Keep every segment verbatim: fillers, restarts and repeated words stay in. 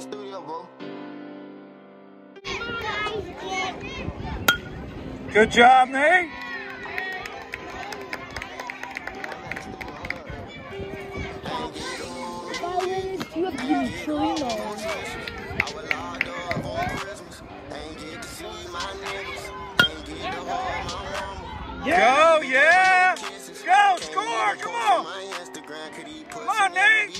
Good job, Nate. You have to give me trillion dollars. Go, yeah! Go, score! Come on! Come on, Nate!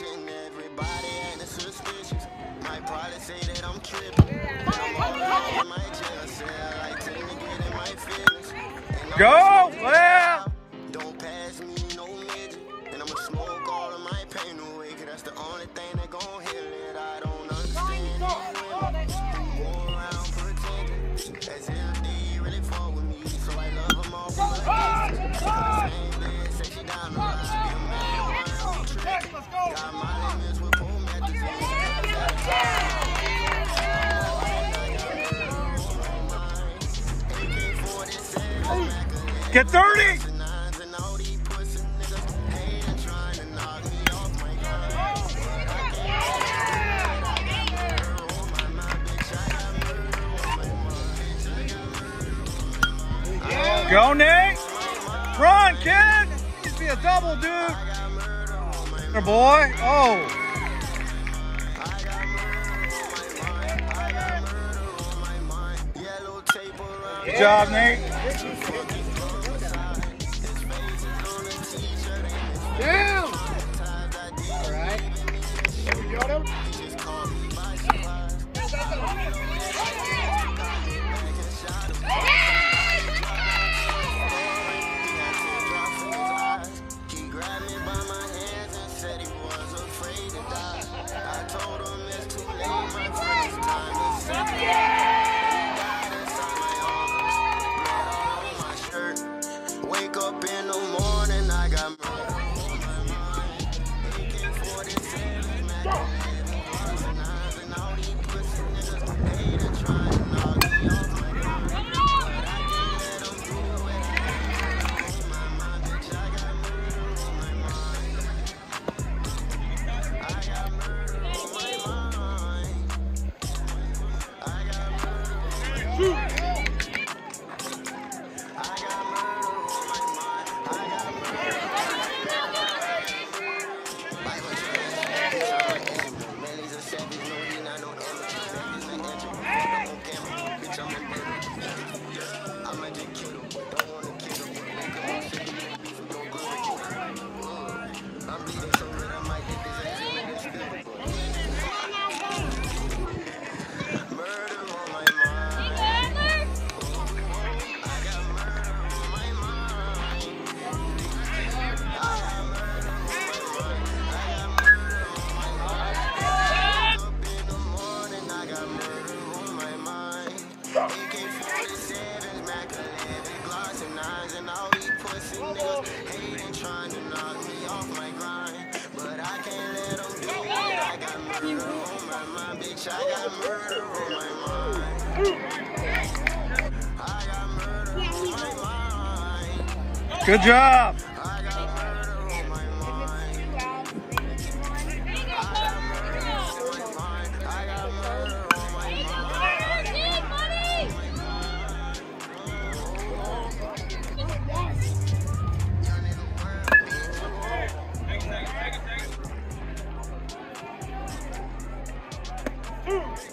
Go! Yeah! Don't pass me no midget, and I'ma smoke all of my pain away, cause that's the only thing that gon' heal it. I don't understand it. Go around pretending as if they really fall with me, so I love them all for my same bed, say she down the line, be a man on my own trip. Got my limits with full Get thirty! Go, Nate! Run, kid! Just be a double, dude! There, boy! Oh! Good job, Nate! Down! All right. You got him? He grabbed me by my hands and said he was afraid to die. I told him it's too late, my friend, it's time to see. He died inside my arms, blood all on my shirt. Wake up in the morning, I got murder on my mind. A K forty-seven, man, and all these pussy niggas hate and trying to knock me off my grind. But I can't let them do it. On my mind, bitch, I got murder on my mind. I got murder on my mind. I got murder on my mind. A K forty-sevens, Mac eleven, Glocks and nines, and all these pussy niggas hating, trying to knock me off my grind. But I can't let them do it. I got murder on my mind, bitch. I got murder on my mind. I got murder on my mind. Good job! I got murder on my mind. I got murder on my mind. I got murder on my mind. Ooh.